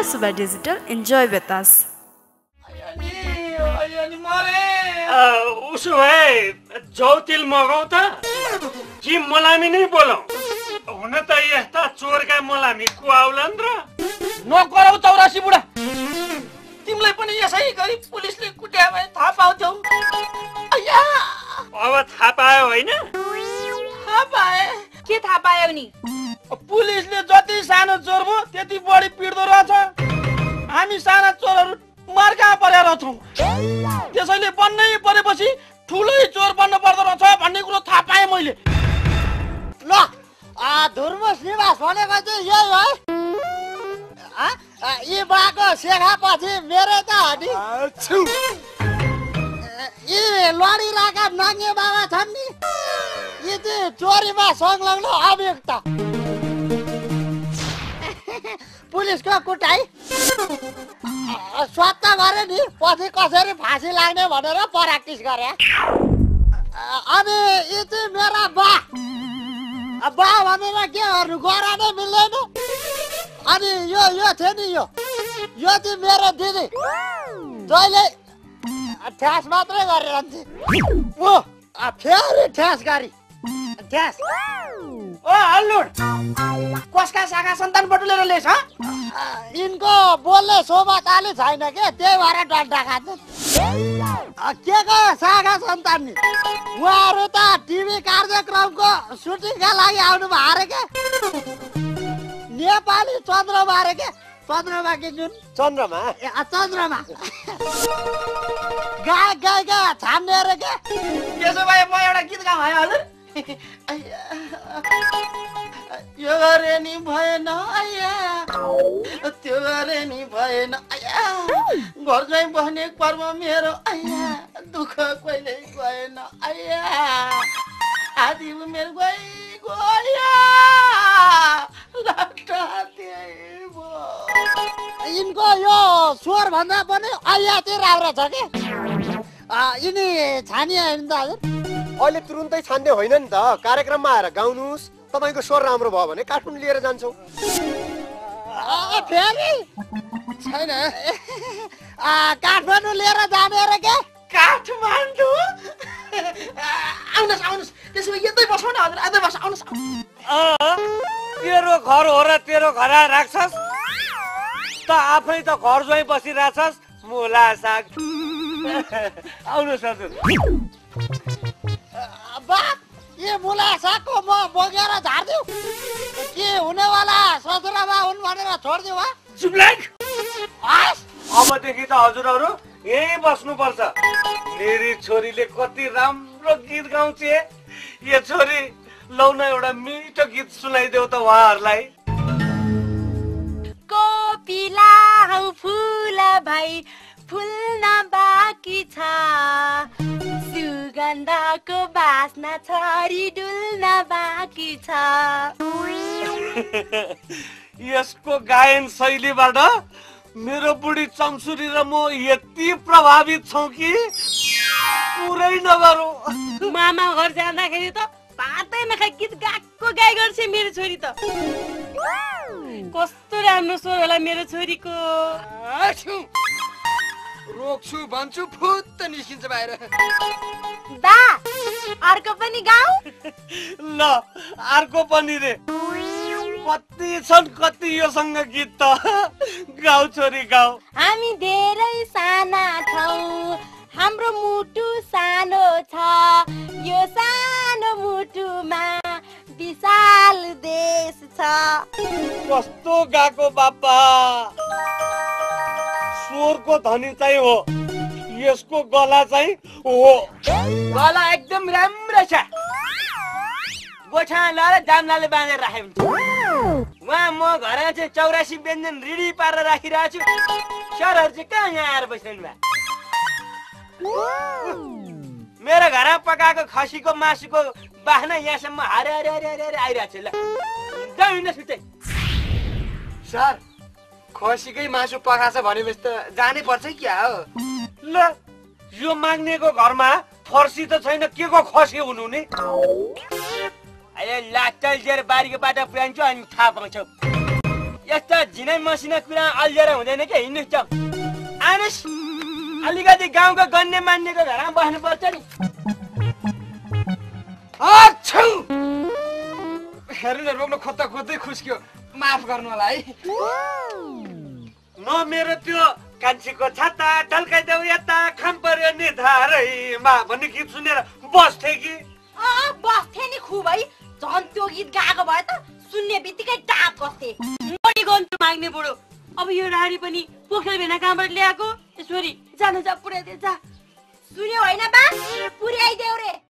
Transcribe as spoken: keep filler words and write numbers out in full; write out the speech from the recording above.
Suba Digital. Enjoy with us. उसो भए जौतिल मगाउ त कि मलामी नै बोलाउ हुन त यस्ता चोरका मलामी को आउलान् र नकराउ चौरासी बुढा तिमीलाई पनि यसै गरी पुलिसले कुट्या भए थाहा पाउँथ्यौ अय्या अब थाहा पायो होइन थाहा पाए के थाहा पायौ नि पुलिसले जति सानो चोर भो त्यति बढी पिट्दो रहेछ हामी साना चोरहरू मर्का परेर छौं त्यसैले बन्नै परेपछि ठुलै चोर बन्न पर्दो रहेछ भन्ने कुरो थाहा पाएँ मैले ल आ धुर्मुस निवास भनेको चाहिँ यही है यी बाको सेखापछि मेरो त हडी यी लडी राका नाङ्गे बाबा छन् नि यी चाहिँ चोरीमा संलग्न अभियुक्त पुलिसको कुटाई स्वतः गरे नि पछि कसरी फाँसी लाग्ने भनेर प्र्याक्टिस गरे अनि यी चाहिँ मेरा बा बा भनेर के गर्नु गरा नै मिल्दैन अनि यो यो थियो नि यो यो चाहिँ मेरो दिदी जहिले ठ्यास मात्रै गरिरहन्थे ओ फेरि ठ्यास गरी ठ्यास ओ हल्लुड कसका शाखा सन्तान बटुलेर ल्याएछ यिनको बोल्ने शोभा ताली छैन के त्यही भएर डन्डा खान्छ के को शाखा सन्तान नि उहाँहरू त टिभी कार्यक्रमको सुटिङका लागि आउनु भयो अरे के नेपाली चन्द्रमा अरे के चन्द्रमा के जुन चन्द्रमा चन्द्रमा गायक गायिका छान्ने अरे के त्यसो भए म एउटा गीत गाउँ है हजुर यो गरे नि भएन आया त्यो गरे नि भएन आया घर गई बस्ने पर्व मेरो आया दुःख कहिले गएन आया आदि उमेर गई गया लाटा देबो यिनको यो स्वर भन्दा पनि आया चाहिँ राम्रो छ के यिनी छानिया होइन त हजुर अहिले तुरुन्तै छान्ने होइन नि त कार्यक्रममा आएर गाउनुस् तपाईको स्वर राम्रो भयो भने काठमाडौँ लिएर जान्छौ फेरि छैन काठमाडौँ लिएर जाने रे के काठमाडौँ आउनुहोस् आउनुहोस् त्यसो भए यतै बसौँ न हजुर यतै बस आउनुहोस् तेरो घर हो र तेरो घर राख्छस् त आफै त घर जोइ बसिरहेछस् मुला साग आउनुहोस् हजुर बाप ये मुला सागको म बोकेर झार्दिउ के हुनेवाला ससुरामा हुन् भनेर छोड्दिउ हा चुपलाक अबदेखि त हजुरहरू यही बस्नुपर्छ मेरी छोरीले कति राम्रो गीत गाउँछ ये छोरी लौ न एउटा मिठो गीत सुनाइदेऊ त उहाँहरूलाई कोपिला हौ फुल भाइ फुल्न बाँकी छ सुगन्धको बास्ना छरी डुल्न बाँकी छ यसको गायन शैलीबाट मेरो बुढी चम्सुरी र म यति प्रभावित छौं कि पुरै नगरौँ मामा घर जाँदाखेरि त पातै नखाई गीत गाएको गाई गर्छ मेरो छोरी त कस्तो राम्रो स्वर होला मेरो छोरीको रोक्छु भन्छु फुत्त निस्किन्छ बाहिर दा अर्को पनि गाऊ ल अर्को पनि रे कति छन् कति योसँग गीत त गाऊ छोरी गाऊ हामी धेरै साना छौं हाम्रो मुटु सानो छ यो सानो मुटुमा विशाल देश छ कस्तो गाको बाबा स्वरको धनी चाहिँ हो यसको गला चाहिँ हो गला एकदम राम्रो छ गोठा लाएर दामलाले बाँधेर राखेको हुन्छ उहाँ म घरमा चाहिँ चौरासी व्यञ्जन रिडी पारेर राखिरहेको छु सरहरू चाहिँ कहाँ यहाँ आएर बसिरहनु भयो मेरो घरमा पकाएको खसीको मासुको बाहना यहाँसम्म हरे हरे हरे हरे आइरहेको छ ल जाउँ छुट्टै सर खसीकै मासु पकाछ भनेपछि त जानै पर्छ क्या हो ल यो माग्नेको घरमा फर्सी त छैन के को खसी हुनु नि अहिले लाटल जेर बारीको बाटो पुऱ्याउँछु अनि थाहा पाउँछौ यस्ता झिनै मसिना कुरा अल्झेर हुँदैन के हिँड्नुहोस् त आउनुहोस् अलिकति गाउँको गन्ने मान्नेको घरमा बस्नुपर्छ नि आच्छौ हेर्नु न रोक्नु खोज्दा खोज्दै खुस्क्यो माफ गर्नु होला है न मेरो त्यो कान्छीको छाता ढल्काइदेऊ यता खाम पर्यो नि धारैमा भन्ने गीत सुनेर बस्थे कि अँ बस्थे नि खुबै झन् त्यो गीत गाएको भए त सुन्ने बित्तिकै टाप बस्थे मोडी गन्त्र माग्ने बुढो अब यो राडी पनि पोखरेल भेना कहाँबाट ल्याएको छोरी जानु जा पुर्याइदे जा सुन्यो होइन बा पुर्याइदेऊ रे